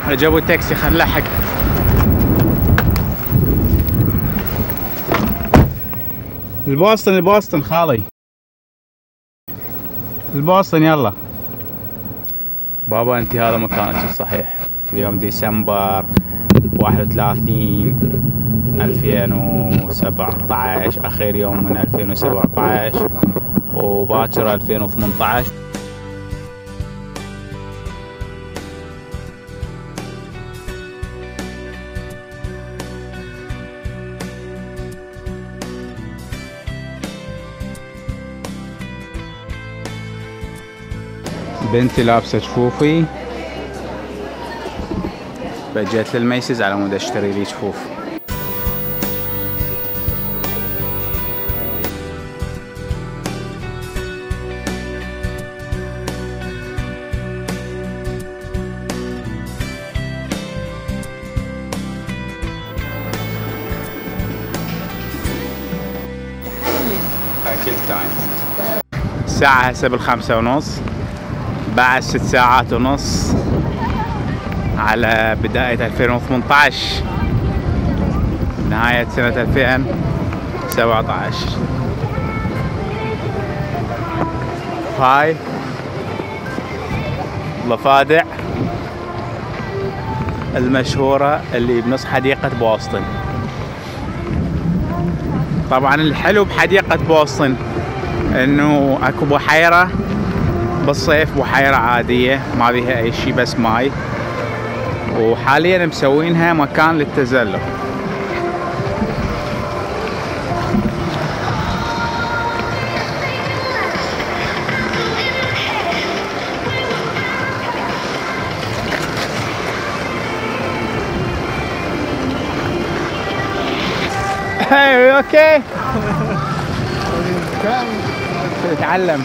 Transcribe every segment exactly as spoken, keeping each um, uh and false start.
جابوا التاكسي خل نلحق. البوسطن البوسطن خالي البوسطن يلا بابا. انت هذا مكانك الصحيح في يوم ديسمبر واحد وثلاثين ألفين وسبعة عشر، اخر يوم من ألفين وسبعة عشر وباكر ألفين وثمانية عشر. بنتي لابسة جفوفي فجيت للميسز على مود اشتري لي جفوف. اكل تايم. الساعة هسه بالخمسة ونص، بعد ست ساعات ونص على بداية ألفين وثمانية عشر نهاية سنة ألفين وسبعة عشر. هاي ضفادع المشهورة اللي بنص حديقة بوسطن. طبعا الحلو بحديقة بوسطن انه اكو بحيرة بالصيف، بحيرة عادية ما بيها اي شي بس ماي، وحاليا مسوينها مكان للتزلج. Hey, اوكي تتعلم.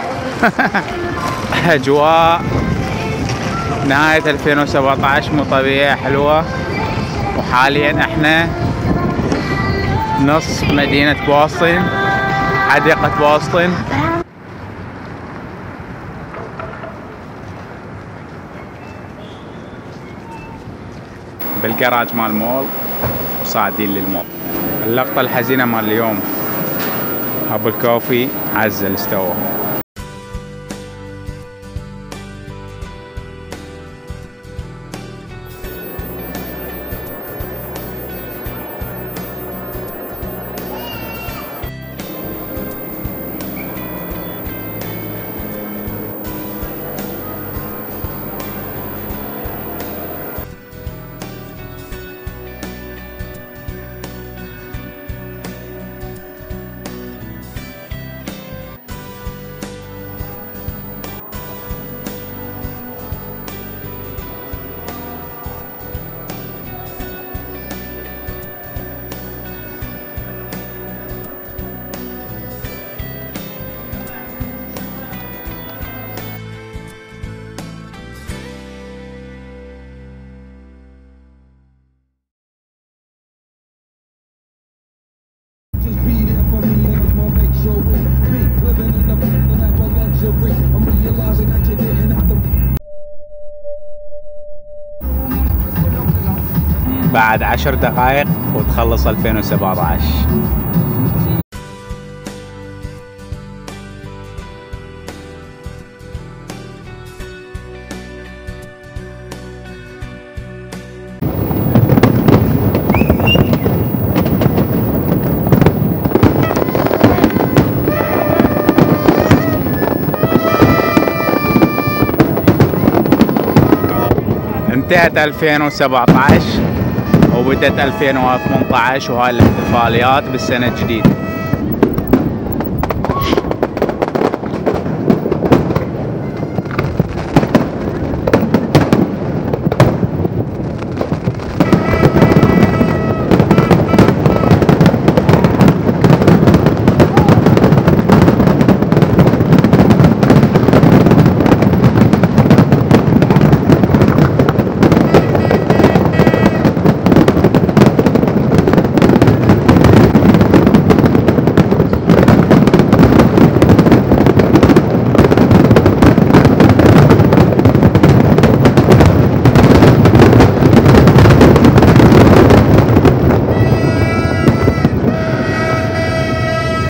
اجواء نهاية ألفين وسبعة عشر مو طبيعية حلوة، وحاليا احنا نص مدينة بوسطن، حديقة بوسطن. بالجراج مال المول وصاعدين للمول. اللقطة الحزينة مال اليوم ابو الكوفي عزل استوى. بعد عشر دقائق وتخلص ألفين وسبعة عشر. انتهت ألفين وسبعة عشر وبدت ألفين وثمانية عشر، وهاي الاحتفاليات بالسنة الجديدة.